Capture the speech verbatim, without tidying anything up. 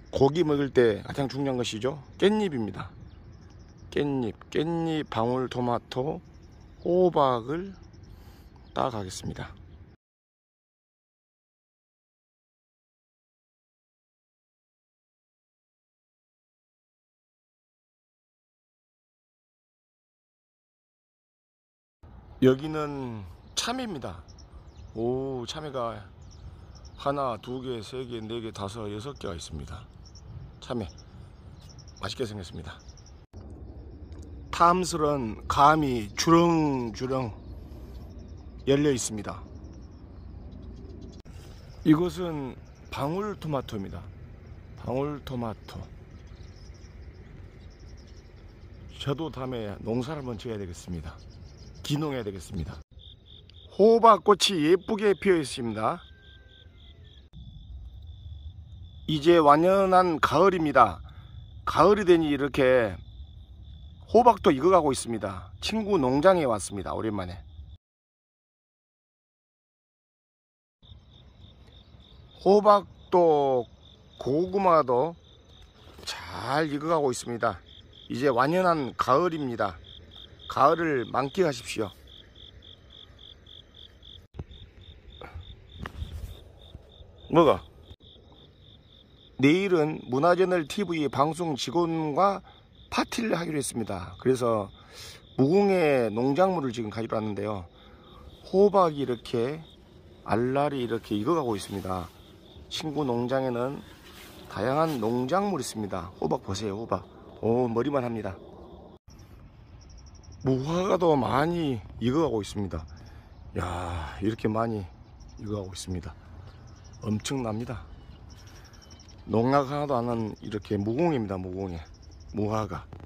고기 먹을 때 가장 중요한 것이죠. 깻잎입니다. 깻잎, 깻잎, 방울토마토, 호박을 따가겠습니다. 여기는 참외입니다. 오, 참외가 하나, 두 개, 세 개, 네 개, 다섯, 여섯 개가 있습니다. 참외 맛있게 생겼습니다. 탐스런 감이 주렁주렁 열려 있습니다. 이것은 방울토마토입니다. 방울토마토. 저도 다음에 농사를 한번 지어야 되겠습니다. 기농해야 되겠습니다. 호박꽃이 예쁘게 피어 있습니다. 이제 완연한 가을입니다. 가을이 되니 이렇게 호박도 익어가고 있습니다. 친구 농장에 왔습니다. 오랜만에. 호박도 고구마도 잘 익어가고 있습니다. 이제 완연한 가을입니다. 가을을 만끽하십시오. 뭐가? 내일은 문화재널 티비 방송 직원과 파티를 하기로 했습니다. 그래서 무궁의 농작물을 지금 가지러 왔는데요. 호박이 이렇게 알알이 이렇게 익어가고 있습니다. 친구 농장에는 다양한 농작물이 있습니다. 호박 보세요. 호박. 오, 머리만 합니다. 무화과도 많이 익어가고 있습니다. 야, 이렇게 많이 익어가고 있습니다. 엄청납니다. 농약 하나도 안 한 이렇게 무공입니다. 무공에 무화과.